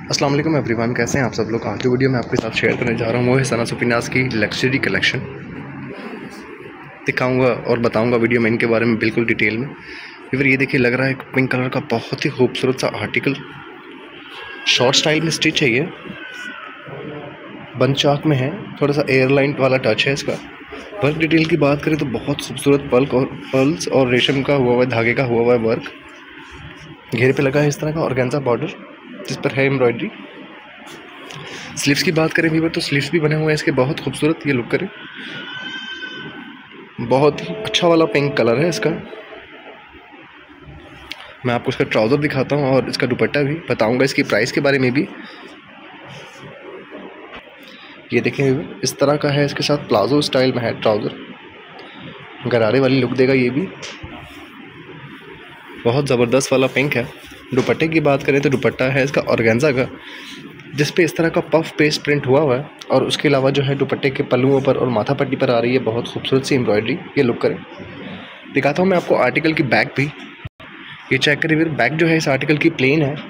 अस्सलाम वालेकुम एवरीवन, कैसे हैं आप सब लोग। आज जो वीडियो मैं आपके साथ शेयर करने जा रहा हूँ वो है सना सुफिनाज की लग्जरी कलेक्शन। दिखाऊंगा और बताऊंगा वीडियो में इनके बारे में बिल्कुल डिटेल में। फिर ये देखिए, लग रहा है एक पिंक कलर का बहुत ही खूबसूरत सा आर्टिकल, शॉर्ट स्टाइल में स्टिच है। ये बंद चाक में है, थोड़ा सा एयरलाइन वाला टच है इसका। वर्क डिटेल की बात करें तो बहुत खूबसूरत पर्ल्स और रेशम का हुआ हुआ, धागे का हुआ हुआ वर्क घेरे पे लगा है इस तरह का ऑर्गेन्जा बॉर्डर जिस पर है एम्ब्रॉयडरी। स्लीव्स की बात करें व्यूअर तो स्लीव्स भी बने हुए हैं इसके, बहुत खूबसूरत। ये लुक करें, बहुत ही अच्छा वाला पिंक कलर है इसका। मैं आपको इसका ट्राउज़र दिखाता हूँ और इसका दुपट्टा भी बताऊंगा, इसकी प्राइस के बारे में भी। ये देखें व्यूअर, इस तरह का है, इसके साथ प्लाजो स्टाइल में है ट्राउज़र, गरारे वाली लुक देगा ये भी। बहुत ज़बरदस्त वाला पिंक है। दुपट्टे की बात करें तो दुपट्टा है इसका ऑर्गेन्जा का, जिस पे इस तरह का पफ पेस्ट प्रिंट हुआ हुआ है। और उसके अलावा जो है दुपट्टे के पल्लुओं पर और माथा पट्टी पर आ रही है बहुत खूबसूरत सी एम्ब्रॉयडरी। ये लुक करें, दिखाता हूँ मैं आपको आर्टिकल की बैक भी। ये चेक करिए व्यूअर, बैक जो है इस आर्टिकल की प्लेन है।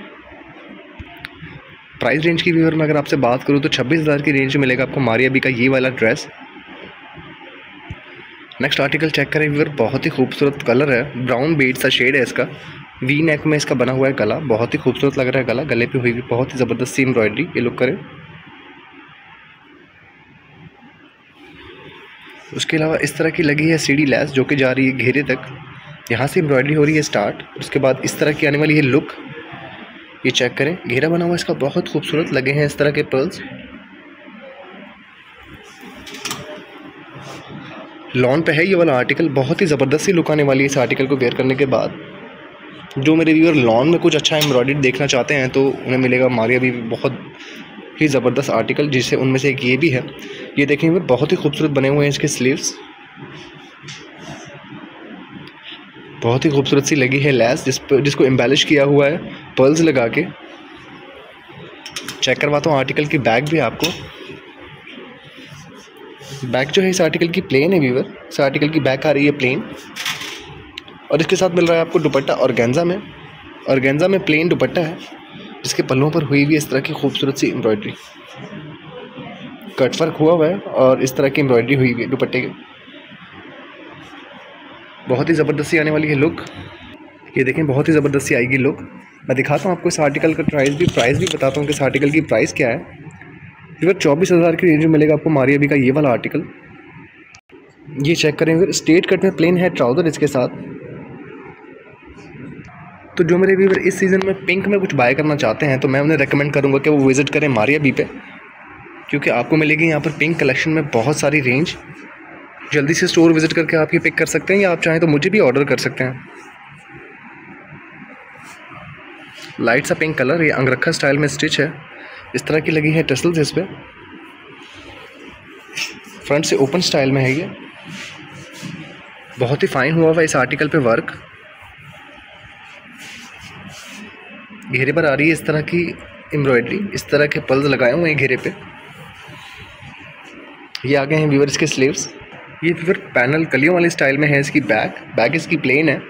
प्राइस रेंज की व्यूअर में अगर आपसे बात करूँ तो 26,000 की रेंज में मिलेगा आपको मारिया बी का ये वाला ड्रेस। नेक्स्ट आर्टिकल चेक करें व्यूअर, बहुत ही खूबसूरत कलर है, ब्राउन बेड सा शेड है इसका। वी नेक में इसका बना हुआ है गला, बहुत ही खूबसूरत लग रहा है गला, गले पे हुई हुई बहुत ही ज़बरदस्त सी एम्ब्रॉयडरी। ये लुक करें। उसके अलावा इस तरह की लगी है सीढ़ी लैस जो कि जा रही है घेरे तक, यहाँ से एम्ब्रॉयडरी हो रही है स्टार्ट। उसके बाद इस तरह की आने वाली है लुक। ये चेक करें, घेरा बना हुआ इसका, बहुत खूबसूरत लगे हैं इस तरह के पर्ल्स। लॉन पे है ये वाला आर्टिकल, बहुत ही ज़बरदस्त सी लुक आने वाली है इस आर्टिकल को वेयर करने के बाद। जो मेरे व्यूअर लॉन में कुछ अच्छा एम्ब्रॉयडरी देखना चाहते हैं तो उन्हें मिलेगा मारिया भी बहुत ही ज़बरदस्त आर्टिकल, जिससे उनमें से एक ये भी है। ये देखें व्यूअर, बहुत ही खूबसूरत बने हुए हैं इसके स्लीव्स, बहुत ही खूबसूरत सी लगी है लैस जिसको एम्बेलिश किया हुआ है पर्ल्स लगा के। चेक करवाता हूँ आर्टिकल की बैक भी आपको। बैक जो है इस आर्टिकल की प्लेन है व्यूअर, इस आर्टिकल की बैक आ रही है प्लेन। और इसके साथ मिल रहा है आपको दुपट्टा ऑर्गेन्जा में प्लेन दुपट्टा है, जिसके पल्लों पर हुई हुई इस तरह की खूबसूरत सी एम्ब्रॉयडरी, कट वर्क हुआ हुआ है और इस तरह की एम्ब्रॉयडरी हुई हुई है दुपट्टे के। बहुत ही ज़बरदस्ती आने वाली है लुक। ये देखें, बहुत ही ज़बरदस्ती आएगी लुक। मैं दिखाता हूँ आपको इस आर्टिकल का प्राइस भी बताता हूँ कि इस आर्टिकल की प्राइस क्या है। फिर 24,000 की रेंज में मिलेगा आपको मारिया बी का ये वाला आर्टिकल। ये चेक करें फिर, स्ट्रेट कट में प्लेन है ट्राउज़र इसके साथ। तो जो मेरे व्यूअर इस सीज़न में पिंक में कुछ बाय करना चाहते हैं तो मैं उन्हें रेकमेंड करूंगा कि वो विज़िट करें मारिया बी पे, क्योंकि आपको मिलेगी यहाँ पर पिंक कलेक्शन में बहुत सारी रेंज। जल्दी से स्टोर विज़िट करके आप ये पिक कर सकते हैं, या आप चाहें तो मुझे भी ऑर्डर कर सकते हैं। लाइट सा पिंक कलर, ये अंगरखा स्टाइल में स्टिच है, इस तरह की लगी है टसल्स इस पर, फ्रंट से ओपन स्टाइल में है ये। बहुत ही फाइन हुआ हुआ इस आर्टिकल पे वर्क, घेरे पर आ रही है इस तरह की एम्ब्रॉयडरी, इस तरह के पल्स लगाए हुए हैं घेरे पे। ये आगे हैं व्यूअर इसके स्लीव्स। ये व्यूअर पैनल कलियों वाले स्टाइल में है इसकी बैक इसकी प्लेन है।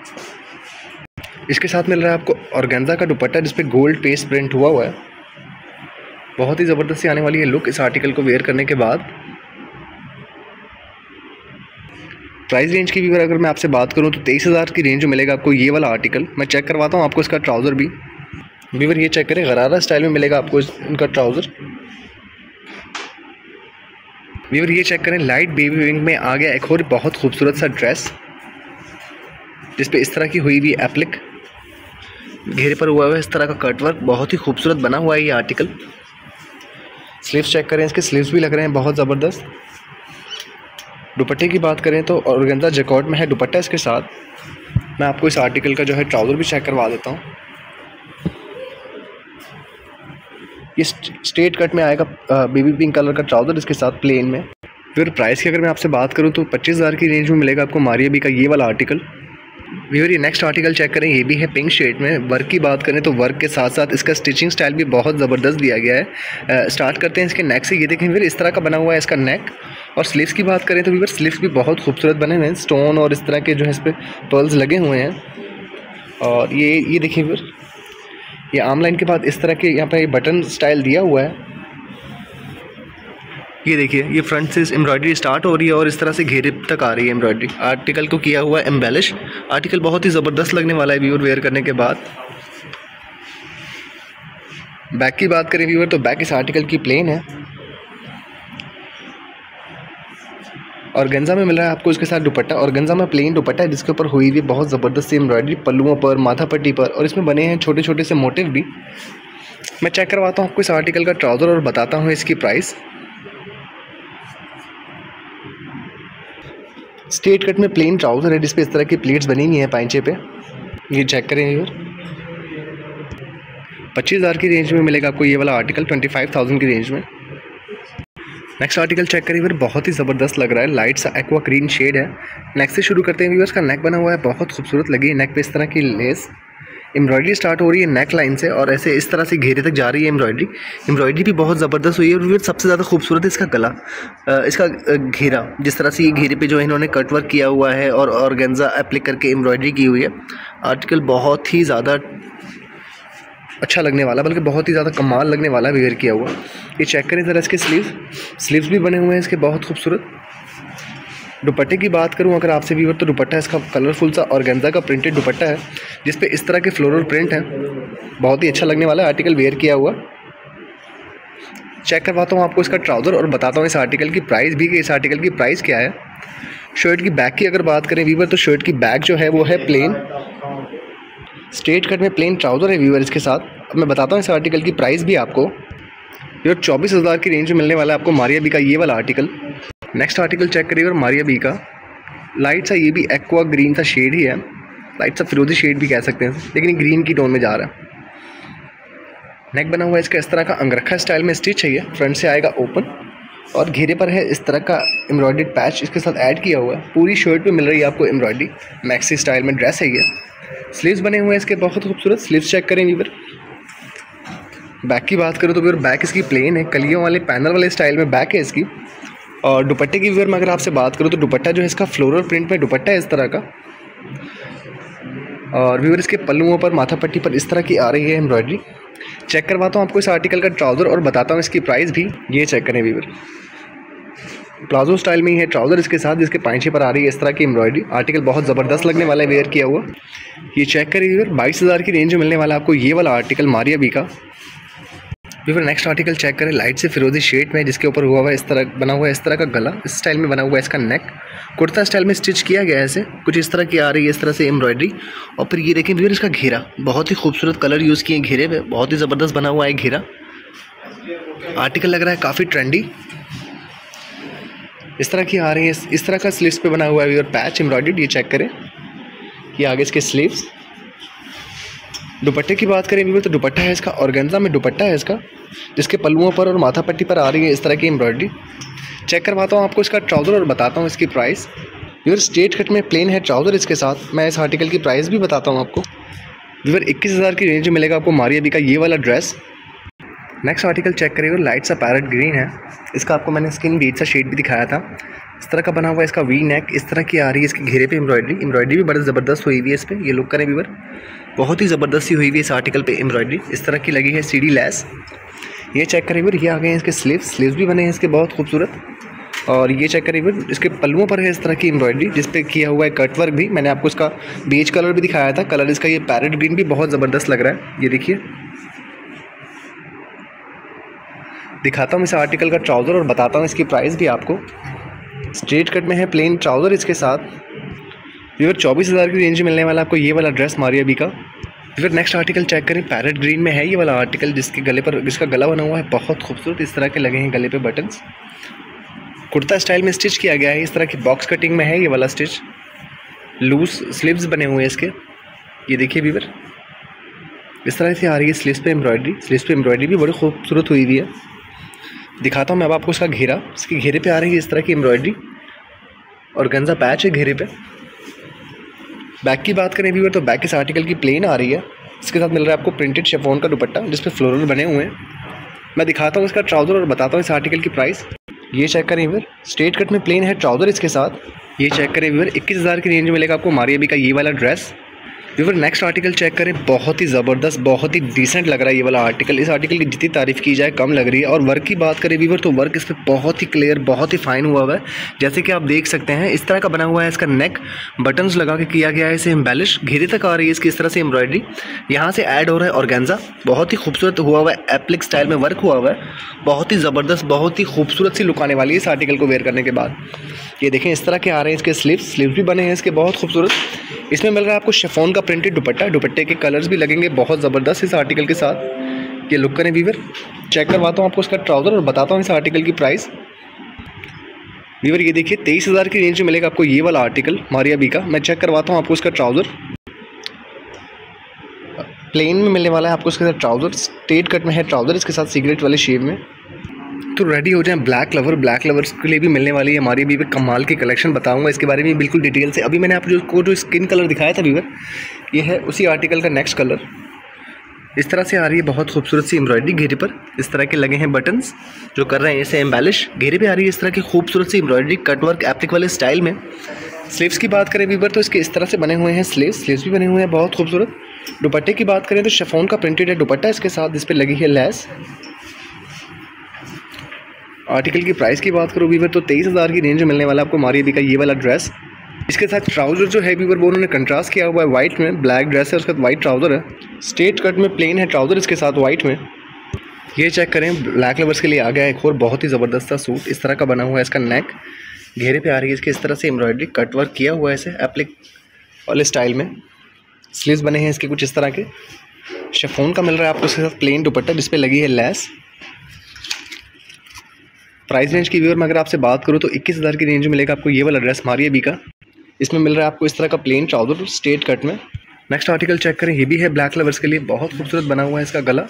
इसके साथ मिल रहा है आपको ऑर्गेन्जा का दुपट्टा जिस पे गोल्ड पेस्ट प्रिंट हुआ हुआ है। बहुत ही ज़बरदस्ती आने वाली है लुक इस आर्टिकल को वेयर करने के बाद। प्राइस रेंज की व्यूअर अगर मैं आपसे बात करूं तो 23,000 की रेंज में मिलेगा आपको ये वाला आर्टिकल। मैं चेक करवाता हूं आपको इसका ट्राउज़र भी। व्यूअर ये चेक करें, गरारा स्टाइल में मिलेगा आपको इनका ट्राउज़र। व्यूअर ये चेक करें, लाइट बेबी पिंक में आ गया एक और बहुत खूबसूरत सा ड्रेस, जिस पे इस तरह की हुई हुई एप्लिक, घेरे पर हुआ हुआ इस तरह का कटवर्क, बहुत ही खूबसूरत बना हुआ है ये आर्टिकल। स्लीव्स चेक करें, इसके स्लीव्स भी लग रहे हैं बहुत ज़बरदस्त। दुपट्टे की बात करें तो ऑर्गेन्जा जैकॉर्ड में है दुपट्टा इसके साथ। मैं आपको इस आर्टिकल का जो है ट्राउज़र भी चेक करवा देता हूँ। ये स्ट्रेट कट में आएगा बेबी पिंक कलर का ट्राउज़र इसके साथ प्लेन में। फिर प्राइस की अगर मैं आपसे बात करूँ तो 25,000 की रेंज में मिलेगा आपको मारिया बी का ये वाला आर्टिकल। व्यूअर ये नेक्स्ट आर्टिकल चेक करें, ये भी है पिंक शेड में। वर्क की बात करें तो वर्क के साथ साथ इसका स्टिचिंग स्टाइल भी बहुत ज़बरदस्त दिया गया है। स्टार्ट करते हैं इसके नेक से। ये देखें व्यूअर, इस तरह का बना हुआ है इसका नेक। और स्लीव्स की बात करें तो व्यूअर स्लीव्स भी बहुत खूबसूरत बने हुए हैं, स्टोन और इस तरह के जो है इस पर पर्ल्स लगे हुए हैं। और ये देखिए व्यूअर, ये आर्म लाइन के बाद इस तरह के यहाँ पे बटन स्टाइल दिया हुआ है। ये देखिए, ये फ्रंट से एम्ब्रॉयडरी स्टार्ट हो रही है और इस तरह से घेरे तक आ रही है एम्ब्रॉयडरी। आर्टिकल को किया हुआ है एम्बेलिश। आर्टिकल बहुत ही ज़बरदस्त लगने वाला है व्यूअर वेयर करने के बाद। बैक की बात करें व्यूअर तो बैक इस आर्टिकल की प्लेन है और गंजा में मिल रहा है आपको इसके साथ दुपट्टा। और गंजा में प्लेन दुपट्टा है जिसके ऊपर हुई हुई बहुत ज़बरदस्त सी एम्ब्रॉयडरी पल्लुओं पर, माथा पट्टी पर, और इसमें बने हैं छोटे छोटे से मोटिव भी। मैं चेक करवाता हूँ आपको इस आर्टिकल का ट्राउज़र और बताता हूँ इसकी प्राइस। स्ट्रेट कट में प्लेन ट्राउज़र है जिस पे इस तरह की प्लेट्स बनी हुई हैं पाइंचे पे। ये चेक करें व्यूअर, 25,000 की रेंज में मिलेगा आपको ये वाला आर्टिकल, 25,000 की रेंज में। नेक्स्ट आर्टिकल चेक करिए व्यूअर, बहुत ही ज़बरदस्त लग रहा है, लाइट सा एक्वा ग्रीन शेड है। नेक से शुरू करते हैं व्यूअर। इसका नेक बना हुआ है, बहुत खूबसूरत लगी है। नेक पे इस तरह की लेस एम्ब्रॉयडरी स्टार्ट हो रही है नेक लाइन से और ऐसे इस तरह से घेरे तक जा रही है एम्ब्रॉयडरी। एम्ब्रॉयडरी भी बहुत ज़बरदस्त हुई है और व्यूअर सबसे ज़्यादा खूबसूरत है इसका गला, इसका घेरा। जिस तरह से ये घेरे पे जो है इन्होंने कटवर्क किया हुआ है और ऑर्गेन्जा एप्लिक करके एम्ब्रॉयडरी की हुई है। आर्टिकल बहुत ही ज़्यादा अच्छा लगने वाला, बल्कि बहुत ही ज़्यादा कमाल लगने वाला वेयर किया हुआ। ये चेक करें ज़रा इसके स्लीव्स भी बने हुए हैं इसके बहुत खूबसूरत। दुपट्टे की बात करूं अगर आपसे व्यूअर तो दुपट्टा इसका कलरफुल सा ऑर्गेन्जा का प्रिंटेड दुपट्टा है जिस पे इस तरह के फ्लोरल प्रिंट है। बहुत ही अच्छा लगने वाला आर्टिकल वेयर किया हुआ। चेक करवाता हूँ आपको इसका ट्राउज़र और बताता हूँ इस आर्टिकल की प्राइस भी कि इस आर्टिकल की प्राइस क्या है। शर्ट की बैक की अगर बात करें व्यूअर तो शर्ट की बैक जो है वो है प्लेन, स्ट्रेट कट में प्लेन ट्राउज़र है व्यूअर इसके साथ। अब मैं बताता हूँ इस आर्टिकल की प्राइस भी आपको। व्यूअर 24,000 की रेंज में मिलने वाला है आपको मारिया बी का ये वाला आर्टिकल। नेक्स्ट आर्टिकल चेक करिए और मारिया बी का लाइट सा, ये भी एक्वा ग्रीन सा शेड ही है, लाइट सा फिरोजी शेड भी कह सकते हैं, लेकिन ग्रीन की टोन में जा रहा है। नेक बना हुआ है इसका इस तरह का अंगरखा स्टाइल में स्टिच है। ये फ्रंट से आएगा ओपन और घेरे पर है इस तरह का एम्ब्रॉयडरी पैच इसके साथ ऐड किया हुआ है। पूरी शर्ट पे मिल रही है आपको एम्ब्रॉयडरी, मैक्सी स्टाइल में ड्रेस है ये। स्लीव्स बने हुए हैं इसके बहुत खूबसूरत, स्लीव्स चेक करें व्यूअर। बैक की बात करूँ तो व्यूअर बैक इसकी प्लेन है, कलियों वाले पैनल वाले स्टाइल में बैक है इसकी। और दुपट्टे की व्यूअर में अगर आपसे बात करूँ तो दुपट्टा जो है इसका फ्लोरल प्रिंट में दुपट्टा है इस तरह का। और व्यूअर इसके पल्लुओं पर, माथा पट्टी पर इस तरह की आ रही है एम्ब्रॉयडरी। चेक करवाता हूँ आपको इस आर्टिकल का ट्राउज़र और बताता हूँ इसकी प्राइस भी। ये चेक करें व्यूअर, प्लाजो स्टाइल में ही है ट्राउज़र इसके साथ जिसके पाइंचे पर आ रही है इस तरह की एम्ब्रॉयडरी। आर्टिकल बहुत ज़बरदस्त लगने वाला है वेयर किया हुआ। ये चेक करिए व्यूअर, 22,000 की रेंज में मिलने वाला आपको ये वाला आर्टिकल मारिया बी का। व्यूअर नेक्स्ट आर्टिकल चेक करें, लाइट से फिरोजी शेड में जिसके ऊपर हुआ है इस तरह बना हुआ है इस तरह का गला, इस स्टाइल में बना हुआ है इसका नेक, कुर्ता स्टाइल में स्टिच किया गया है ऐसे कुछ इस तरह की आ रही है इस तरह से एम्ब्रॉयडरी। और फिर ये देखें व्यूअर इसका घेरा, बहुत ही खूबसूरत कलर यूज़ किए घेरे पे, बहुत ही ज़बरदस्त बना हुआ है घेरा। आर्टिकल लग रहा है काफ़ी ट्रेंडी, इस तरह की आ रही है इस तरह का स्लीव्स पे बना हुआ है व्यूअर पैच एम्ब्रॉयडर्ड। ये चेक करें, ये आगे इसके स्लीव्स। दुपट्टे की बात करें व्यूअर तो दुपट्टा है इसका ऑर्गेन्जा में दुपट्टा है इसका जिसके पल्लुओं पर और माथा पट्टी पर आ रही है इस तरह की एम्ब्रॉयडरी। चेक करवाता हूँ आपको इसका ट्राउज़र और बताता हूँ इसकी प्राइस। व्यूअर स्ट्रेट कट में प्लेन है ट्राउज़र इसके साथ। मैं इस आर्टिकल की प्राइस भी बताता हूँ आपको। व्यूअर 21,000 की रेंज में मिलेगा आपको मारिया बी का ये वाला ड्रेस। नेक्स्ट आर्टिकल चेक करिए, लाइट सा पैरेट ग्रीन है इसका, आपको मैंने स्किन बीच सा शेड भी दिखाया था। इस तरह का बना हुआ है इसका वी नेक, इस तरह की आ रही है इसके घेरे पे एम्ब्रॉयडरी भी बड़ी ज़बरदस्त हुई हुई है इस पर। ये लुक करें व्यूअर, बहुत ही ज़बरदस्ती हुई हुई है इस आर्टिकल पे एम्ब्रॉयडरी, इस तरह की लगी है सीढ़ी लेस। ये चेक करें व्यूअर, ये आ गए हैं इसके स्लीव्स भी बने हैं इसके बहुत खूबसूरत। और ये चेक करिए व्यूअर, इसके पल्लुओं पर है इस तरह की एम्ब्रॉयडरी जिस पे किया हुआ है कटवर्क भी। मैंने आपको इसका बेज कलर भी दिखाया था, कलर इसका ये पैरेट ग्रीन भी बहुत ज़बरदस्त लग रहा है। ये देखिए, दिखाता हूँ इस आर्टिकल का ट्राउज़र और बताता हूँ इसकी प्राइस भी आपको। स्ट्रेट कट में है प्लेन ट्राउज़र इसके साथ। व्यूअर 24,000 की रेंज में मिलने वाला आपको ये वाला ड्रेस मारिया बी का। व्यूअर नेक्स्ट आर्टिकल चेक करें, पैरेट ग्रीन में है ये वाला आर्टिकल जिसके गले पर जिसका गला बना हुआ है बहुत खूबसूरत, इस तरह के लगे हैं गले पे बटन्स। कुर्ता स्टाइल में स्टिच किया गया है, इस तरह की बॉक्स कटिंग में है ये वाला स्टिच। लूज स्लीव्स बने हुए हैं इसके। ये देखिए व्यूअर, इस तरह से आ रही है स्लीव्स पे एम्ब्रॉयडरी भी बड़ी खूबसूरत हुई हुई है। दिखाता हूँ मैं अब आपको इसका घेरा, इसके घेरे पे आ रही है इस तरह की एम्ब्रॉयडरी और गंजा पैच है घेरे पे। बैक की बात करें व्यूअर तो बैक इस आर्टिकल की प्लेन आ रही है, इसके साथ मिल रहा है आपको प्रिंटेड शिफॉन का दुपट्टा जिस पे फ्लोरल बने हुए हैं। मैं दिखाता हूँ इसका ट्राउज़र और बताता हूँ इस आर्टिकल की प्राइस। ये चेक करें व्यूअर, स्ट्रेट कट में प्लेन है ट्राउज़र इसके साथ। ये चेक करें व्यूअर, 21,000 की रेंज में मिलेगा आपको मारिया बी का ये वाला dress. Viewer next article check करें, बहुत ही ज़बरदस्त, बहुत ही डिसेंट लग रहा है ये वाला आर्टिकल। इस आर्टिकल की जितनी तारीफ़ की जाए कम लग रही है। और वर्क की बात करें व्यूअर तो वर्क इस पर बहुत ही क्लियर, बहुत ही फाइन हुआ है। जैसे कि आप देख सकते हैं इस तरह का बना हुआ है इसका नेक, बटन्स लगा के किया गया है इसे एम्बेलिश, घेरे तक आ रही है इसकी इस तरह से एम्ब्रॉयडरी। यहाँ से ऐड हो रहा है ऑर्गेन्जा, बहुत ही खूबसूरत हुआ हुआ है, एप्लिक स्टाइल में वर्क हुआ हुआ है, बहुत ही ज़बरदस्त, बहुत ही खूबसूरत सी लुक आने वाली है इस आर्टिकल को वेयर करने के बाद। ये देखें इस तरह के आ रहे हैं इसके स्लीव्स भी बने हैं इसके बहुत खूबसूरत। इसमें मिल रहा है आपको शिफॉन का प्रिंटेड दुपट्टा, दुपट्टे के कलर्स भी लगेंगे बहुत ज़बरदस्त इस आर्टिकल के साथ। ये लुक करें व्यूअर, चेक करवाता हूँ आपको इसका ट्राउज़र और बताता हूँ इस आर्टिकल की प्राइस। व्यूअर ये देखिए 23,000 की रेंज में मिलेगा आपको ये वाला आर्टिकल मारिया बी का। मैं चेक करवाता हूँ आपको इसका ट्राउज़र, प्लेन में मिलने वाला है आपको इसके साथ ट्राउज़र, स्ट्रेट कट में है ट्राउज़र इसके साथ सिगरेट वाले शेप में। तो रेडी हो जाए ब्लैक लवर्स के लिए भी मिलने वाली है हमारी भी कमाल की कलेक्शन, बताऊंगा इसके बारे में बिल्कुल डिटेल से। अभी मैंने आपको जो स्किन कलर दिखाया था व्यूअर, ये है उसी आर्टिकल का नेक्स्ट कलर। इस तरह से आ रही है बहुत खूबसूरत सी एम्ब्रॉयडरी, घेरे पर इस तरह के लगे हैं बटन्स जो कर रहे हैं इसे एम्बेलिश। घेरे पे आ रही है इस तरह की खूबसूरत सी एम्ब्रॉयडरी कटवर्क एप्लिक वाले स्टाइल में। स्लीव्स की बात करें व्यूअर तो इसके इस तरह से बने हुए हैं स्लीव्स भी बने हुए हैं बहुत खूबसूरत। दुपट्टे की बात करें तो शिफॉन का प्रिंटेड है दुपट्टा इसके साथ, जिस पर लगी है लैस। आर्टिकल की प्राइस की बात करूँ व्यूअर तो 23,000 की रेंज में मिलने वाला आपको मारिया बी का ये वाला ड्रेस। इसके साथ ट्राउज़र जो है व्यूअर वो उन्होंने कंट्रास्ट किया हुआ है वाइट में, ब्लैक ड्रेस है उसके साथ वाइट ट्राउज़र है, स्ट्रेट कट में प्लेन है ट्राउज़र इसके साथ वाइट में। ये चेक करें ब्लैक लवर्स के लिए आ गया एक और बहुत ही ज़बरदस्त सा सूट, इस तरह का बना हुआ है इसका नेक, घेरे पे आ रही है इसके इस तरह से एम्ब्रॉयडरी, कट वर्क किया हुआ है इसे एप्लिक वाले स्टाइल में। स्लीव्स बने हैं इसके कुछ इस तरह के। शिफॉन का मिल रहा है आपको इसके साथ प्लेन दुपट्टा जिस पे लगी है लैस। प्राइस रेंज की व्यूअर मैं अगर आपसे बात करूँ तो 21,000 की रेंज में मिलेगा आपको ये वाला ड्रेस मारिया बी का। इसमें मिल रहा है आपको इस तरह का प्लेन ट्राउज़र स्ट्रेट कट में। नेक्स्ट आर्टिकल चेक करें, ये भी है ब्लैक लवर्स के लिए, बहुत खूबसूरत बना हुआ है इसका गला,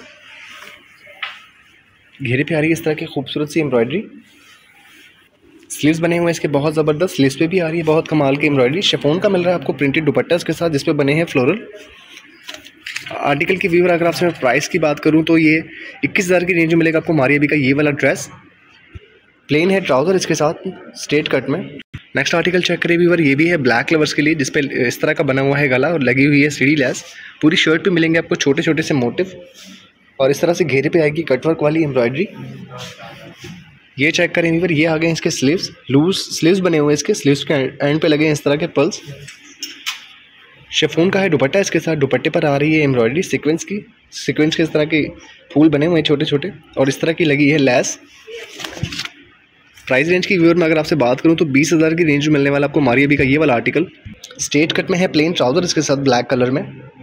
घेरे पे आ रही है इस तरह की खूबसूरत सी एम्ब्रॉयडरी। स्लीव्स बने हुए हैं इसके बहुत ज़बरदस्त, स्लीव्स पे भी आ रही है बहुत कमाल की एम्ब्रॉयडरी। शिफॉन का मिल रहा है आपको प्रिंटेड दुपट्टा इसके साथ जिस पे बने हैं फ्लोरल। आर्टिकल की व्यूअर अगर आपसे मैं प्राइस की बात करूँ तो ये 21,000 की रेंज में मिलेगा आपको मारिया बी का ये वाला ड्रेस। प्लेन है ट्राउज़र इसके साथ स्ट्रेट कट में। नेक्स्ट आर्टिकल चेक करें व्यूअर, ये भी है ब्लैक लवर्स के लिए जिस पे इस तरह का बना हुआ है गला और लगी हुई है सीढ़ी लैस। पूरी शर्ट पे मिलेंगे आपको छोटे छोटे से मोटिव और इस तरह से घेरे पे आएगी कटवर्क वाली एम्ब्रॉयडरी। ये चेक करें व्यूअर, ये आ गए इसके स्लीव्स, लूज स्लीव्स बने हुए हैं इसके, स्लीव्स के एंड पे लगे हैं इस तरह के पल्स। शिफॉन का है दुपट्टा इसके साथ, दुपट्टे पर आ रही है एम्ब्रॉयडरी सीक्वेंस के इस तरह के फूल बने हुए हैं छोटे छोटे और इस तरह की लगी है लैस। प्राइस रेंज की व्यूअर में अगर आपसे बात करूं तो 20,000 की रेंज में मिलने वाला आपको मारिया बी का ये वाला आर्टिकल। स्ट्रेट कट में है प्लेन ट्राउज़र इसके साथ ब्लैक कलर में।